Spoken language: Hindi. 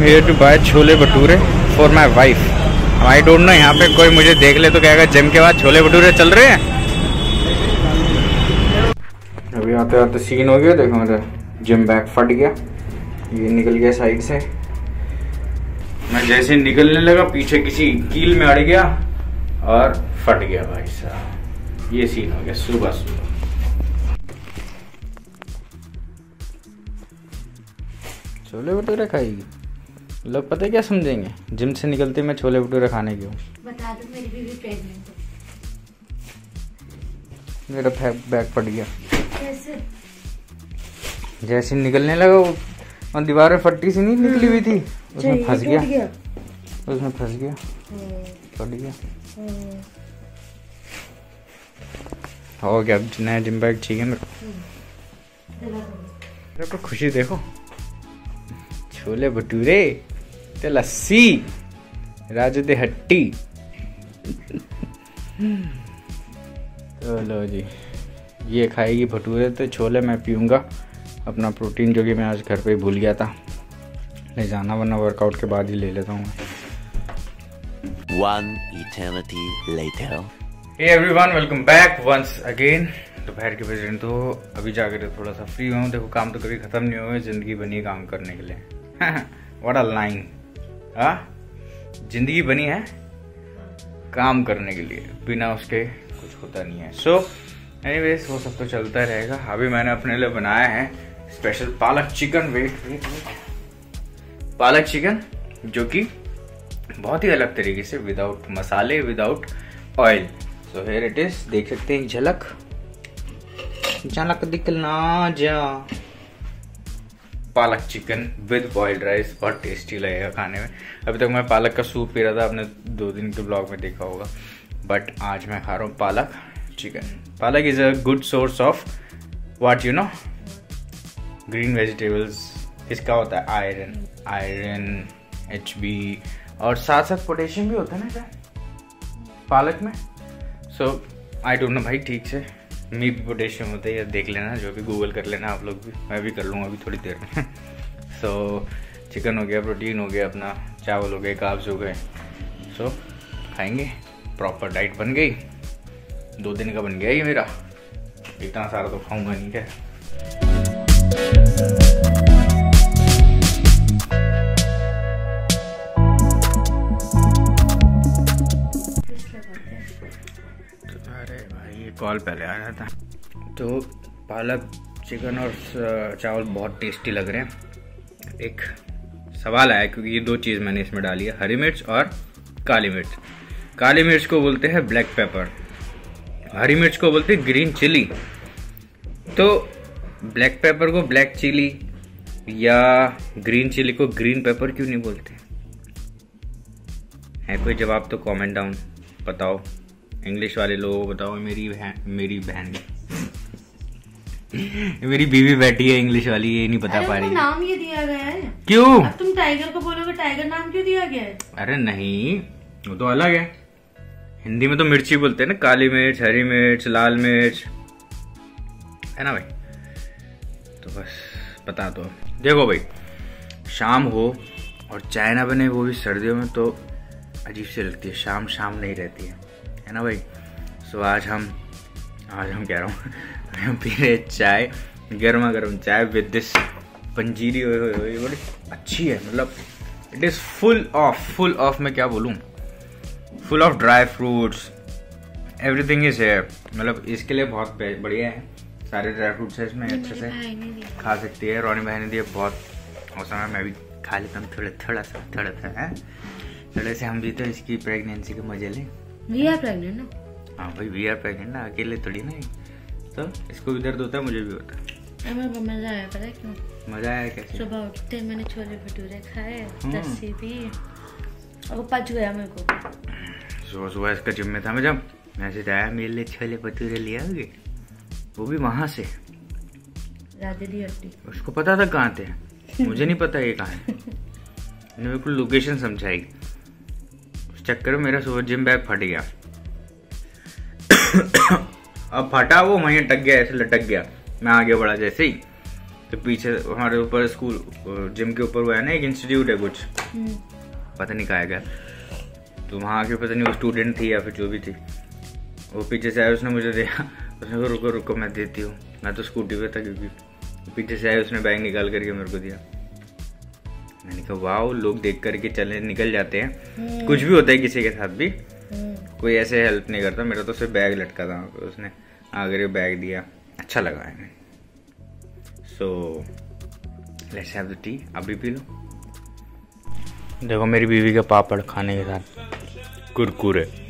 here to buy chole bhature for my wife. I don't know, यहाँ पे कोई मुझे देख ले तो कहेगा जिम के बाद छोले भटूरे चल रहे हैं। अभी आते आते सीन हो गया, देखो मेरा जिम बैग फट गया, ये निकल गया साइड से। मैं जैसे निकलने लगा पीछे किसी कील में अड़ गया और फट गया भाई साहब। ये सीन हो गया सुबह सुबह। छोले भटूरे खाएगी, लोग पता है क्या समझेंगे, जिम से निकलते मैं छोले भटूरे खाने की हूँ। बता दो मेरी बीवी प्रेग्नेंट है। मेरा बैग फट गया कैसे? जैसे निकलने लगा वो और दीवार में फट्टी सी नहीं निकली हुई थी, उसमें फंस गया, उसमें फंस गया, फट गया। हो गया, अब नया जिम बैग चाहिए मेरे को। खुशी देखो, छोले भटूरे ते लस्सी राजू दे हट्टी। चलो जी, ये खाएगी भटूरे तो छोले मैं पीऊँगा अपना प्रोटीन, जो कि मैं आज घर पे ही भूल गया था ले जाना, वरना वर्कआउट के बाद ही ले लेता हूँ। One eternity later. Hey everyone, welcome back once again. दोपहर के बज रहे तो अभी जाकर थोड़ा सा फ्री हुआ हूँ। देखो काम तो कभी खत्म नहीं हुए, जिंदगी बनी काम करने के लिए। What a line, हाँ, जिंदगी बनी है काम करने के लिए, बिना उसके कुछ होता नहीं है। सो एनीवेज वो सब तो चलता रहेगा। अभी मैंने अपने लिए बनाया है स्पेशल पालक चिकन। वेट, पालक चिकन जो कि बहुत ही अलग तरीके से, विदाउट मसाले, without oil. So here it is, देख सकते हैं झलक दिखना जा। Palak chicken with boiled rice, बहुत टेस्टी लगेगा खाने में। अभी तक मैं पालक का सूप पी रहा था, आपने 2 दिन के ब्लॉग में देखा होगा, बट आज मैं खा रहा हूँ palak chicken. Palak is a good source of what you know, green vegetables. इसका होता है आयरन, HB और साथ साथ पोटेशियम भी होता है ना क्या पालक में। सो आई डोंट नो भाई ठीक से, मी भी पोटेशियम होता है या देख लेना, जो भी गूगल कर लेना आप लोग भी, मैं भी कर लूँगा अभी थोड़ी देर में। सो चिकन हो गया, प्रोटीन हो गया अपना, चावल हो गए, कार्ब्स हो गए। सो खाएंगे, प्रॉपर डाइट बन गई। 2 दिन का बन गया ये मेरा, इतना सारा तो खाऊंगा नहीं क्या। अरे भाई ये कॉल पहले आ रहा था। तो पालक चिकन और चावल बहुत टेस्टी लग रहे हैं। एक सवाल आया क्योंकि ये 2 चीज़ मैंने इसमें डाली है, हरी मिर्च और काली मिर्च। काली मिर्च को बोलते हैं ब्लैक पेपर, हरी मिर्च को बोलते हैं ग्रीन चिली। तो ब्लैक पेपर को ब्लैक चिली या ग्रीन चिली को ग्रीन पेपर क्यों नहीं बोलते? है कोई जवाब तो कमेंट डाउन बताओ, इंग्लिश वाले लोगों को बताओ। मेरी बहन मेरी बीवी बैठी है इंग्लिश वाली, ये नहीं बता पा रही। नाम ये दिया गया है क्यों? अब तुम टाइगर को बोलोगे, टाइगर नाम क्यों दिया गया है? अरे नहीं, वो तो अलग है। हिंदी में तो मिर्ची बोलते हैं ना, काली मिर्च, हरी मिर्च, लाल मिर्च, है ना भाई। तो बस बता दो। देखो भाई, शाम हो और चाय ना बने, वो भी सर्दियों में, तो अजीब सी लगती है। शाम नहीं रहती है ना भाई। सो आज हम कह रहा हूँ हम पी रहे चाय, गर्मा गर्म चाय विद दिस पंजीरी। बड़ी अच्छी है, मतलब इट इज़ फुल ऑफ मैं क्या बोलूँ, full of dry fruits, everything is है। मतलब इसके लिए बहुत बढ़िया है, सारे ड्राई फ्रूट्स है इसमें, अच्छे से खा सकती है। रोनी बहन ने दिया, बहुत औसम है। मैं भी खा लेता हूँ थोड़ा सा है। थोड़े से हम भी तो इसकी प्रेगनेंसी के मजे लें। वी आर प्रेग्नेंट ना? हाँ भाई, वी आर प्रेग्नेंट ना, अकेले थोड़ी ना। तो इसको भी दर्द होता है, मुझे भी होता है। मजा आया, पता है क्यों मजा आया? कैसे? सुबह उठते मैंने छोले भटूरे खाए, लस्सी पी और पच गया मेरे को। सुबह इसका जिम में था मैं, जब मैसेज आया मेरे लिए छोले भटूरे ले आओगे, वो भी वहां से राधे दी हट्टी। उसको पता था कहाँ थे, मुझे नहीं पता ये कहाँ है। मैंने बिल्कुल लोकेशन समझाई। उस चक्कर में मेरा सुबह जिम बैग फट गया। अब फटा वो वहीं अटक गया, ऐसे लटक गया। मैं आगे बढ़ा जैसे ही तो पीछे हमारे ऊपर स्कूल जिम के ऊपर वो है ना एक इंस्टीट्यूट है कुछ, पता नहीं कहा है क्या, तो वहाँ के पता नहीं वो स्टूडेंट थी या फिर जो भी थी, वो पीछे से आया, उसने मुझे दिया, उसने कहा रुको रुको मैं देती हूँ, मैं तो स्कूटी पे था क्योंकि पीछे से आया, उसने बैग निकाल करके मेरे को दिया। मैंने कहा वाह, लोग देख करके चले निकल जाते हैं। कुछ भी होता है किसी के साथ भी, कोई ऐसे हेल्प नहीं करता। मेरा तो सिर्फ बैग लटका था, उसने आकर बैग दिया, अच्छा लगा है। So let's have the tea, अभी पी लो। देखो मेरी बीवी का पापड़ खाने के साथ कुरकुरे।